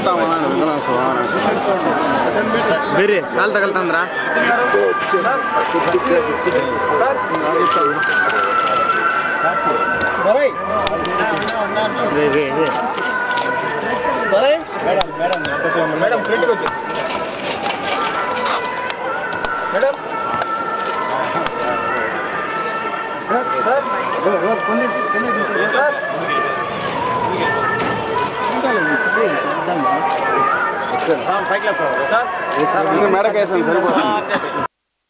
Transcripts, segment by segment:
ಬೇರೆ ಕಾಲು ತಗಲ್ತಂದ್ರ మేడం ప్రింట్కి వచ్చి madam madam కేసాను సరిపోతుంది.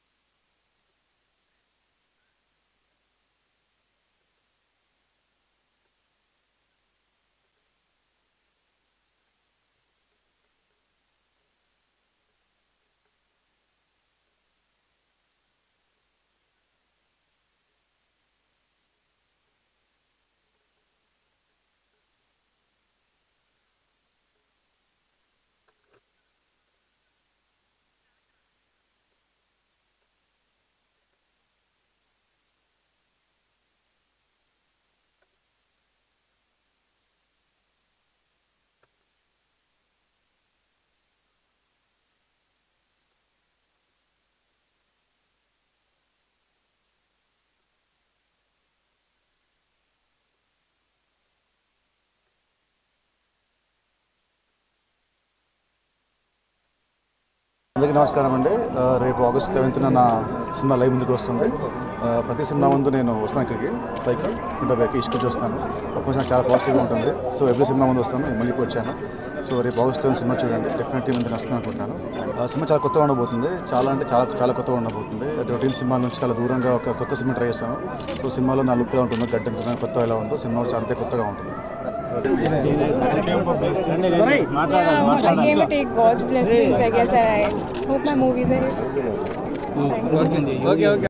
అందరికీ నమస్కారం అండి. రేపు ఆగస్ట్ 11th నా సినిమా లైవ్ ముందుకు వస్తుంది. ప్రతి సినిమా ముందు నేను వస్తాను ఇక్కడికి పైకి కుండపైకి ఇసుకొచ్చి వస్తాను. అప్పుడు నాకు చాలా పాజిటివ్గా ఉంటుంది. సో ఎవ్రీ సినిమా ముందు వస్తాను. మళ్ళీ ఇప్పుడు వచ్చాను. సో రేపు ఆగస్ట్ 11 సినిమా చూడండి. డెఫినెట్లీ ముందు వస్తాను అనుకుంటున్నాను. సినిమా చాలా కొత్తగా ఉండబోతుంది. చాలా చాలా కొత్తగా ఉండబోతుంది. రొటీన్ సినిమా నుంచి చాలా దూరంగా ఒక కొత్త సినిమా ట్రై చేస్తాను. సో సినిమాలో నా లుక్ ఎలా ఉంటుందో గడ్డ కొత్త ఎలా ఉందో సినిమా అంతే కొత్తగా ఉంటుంది. I came to take God's blessings. I guess I hope my movies are.